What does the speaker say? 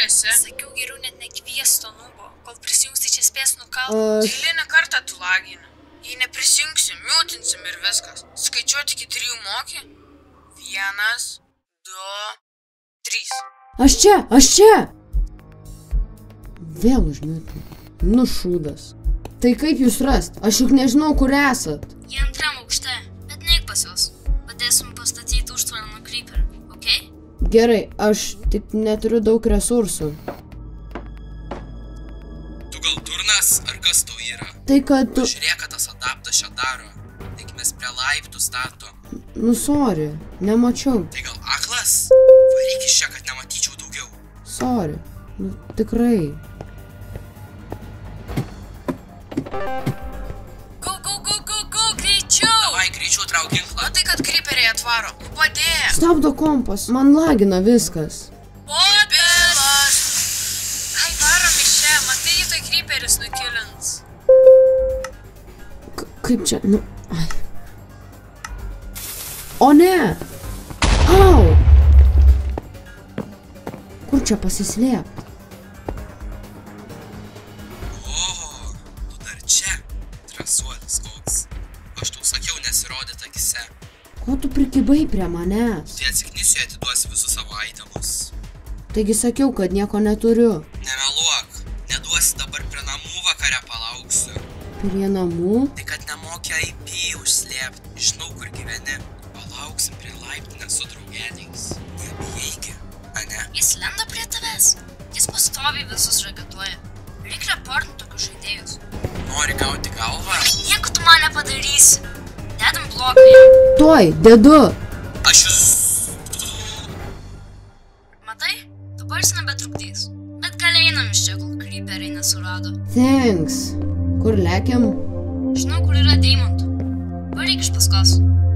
esi? Sakiau, geriau net nekvies to nubo, kol prisijungsi čia spės nukalti. Eilinį kartą tu lagini. Jei neprisijungsi, miutinsim ir viskas. Skaičiuoti iki 3 moki? 1, 2, 3. Aš čia! Vėl užmiutin. Nu šūdas. Tai kaip jūs rast? Aš juk nežinau, kur esat. Jie antram aukšte, bet neik pas juos. Padėsim pastatyti užtvarą nuo creeper, okei? Gerai, aš tik neturiu daug resursų. Tu gal durnas, ar kas tau yra? Tai kad tu... Žiūrėk, kad tas adaptas čia daro. Taigi mes prie laiptų stato. Nu, sorry, nemačiau. Tai gal aklas? Varyk iš čia, kad nematyčiau daugiau. Sorry, nu tikrai. Go, greičiau! Davai, greičiau trauk ginklą. Matai, kad creeperiai atvaro. Nu padėk. Stabdo kompas, man lagina viskas. Bilas! Ai, varom iš čia. Matai, jį tai creeperis nukilins. Kaip čia, nu... Ai. O ne! Au! Kur čia pasislėpt? O, tu dar čia. Drąsuolis koks. Aš tau sakiau nesirodyt akise. Ko tu prikibai prie manęs? Tai atsiknisiu atiduosiu visus savo itemus. Taigi sakiau, kad nieko neturiu. Nemeluok. Neduosi dabar prie namų vakare palauksiu. Prie namų? Tai kad nemoki IP užslėpti. Žinau, kur gyveni. Palauksim prie laiptinės su draugeliais. Nebijaigi, ane? Jis lenda prie tavęs. Jis pastoviai visus ragetuoja. Reik reportinti tokius žaidėjus. Nori gauti galvą? Nieko tu man nepadarysi. Dedam bloką jam. Tuoj, dedu. Aš jūs... Matai? Dabar jis nebetrukdys. Bet gal einam iš čia, kol creeperiai nesurado. Thanks. Kur lekiam? Žinau, kur yra deimantų. Varyk iš paskos.